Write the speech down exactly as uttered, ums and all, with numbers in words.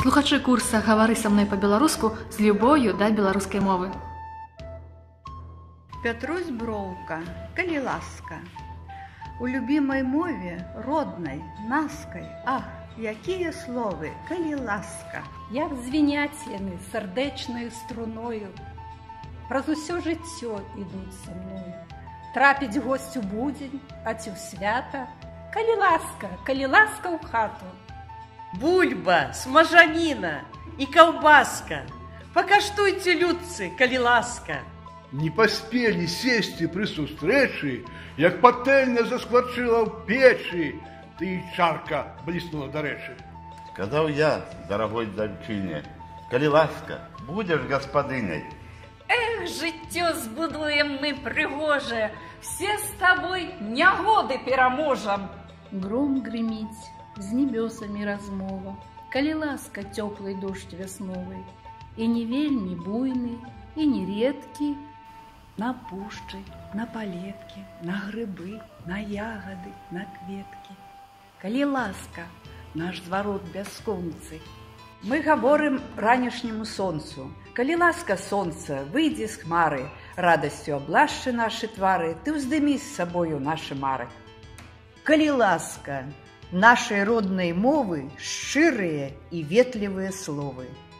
Слухачы курса «Гавары са мной па-беларуску» з любоўю да беларускай мовы. Пятрусь броўка, калі ласка. У любімай мове, роднай, наскай, ах, якія словы, калі ласка. Як звіняць яны сардэчнаю струною, праз усё жыццё ідуць са мною. Трапіць госць у будзень, а ці ў свята, калі ласка, калі ласка ў хату. Бульба, смажаніна і каўбаска. Пакаштуйце, людцы, калі ласка. Не паспелі сесці пры сустрэчы, як патэльня заскварчыла ў печы, ды і чарка бліснула дарэчы. Сказаў я, дарагой дзяўчыне, калі ласка, будзеш гаспадыняй. Эх, жыццё збудуем мы прыгожае, все з табой нягоды пераможам. Гром грыміць, з небёсамі размова, калі ласка цёплый дождь вясновы, і не вельмі буйны, і не рэдкі, на пушчы, на палеткі, на грыбы, на ягады, на кветкі. Калі ласка, наш зварот бясконцы. Мы гаворым ранішняму сонцу. Калі ласка, сонца, выйдзі з хмары, радасцю аблашчы нашы твары, ты ўздымі з сабою нашы мары. Калі ласка, нашай роднай мовы шчырыя і ветлівыя словы.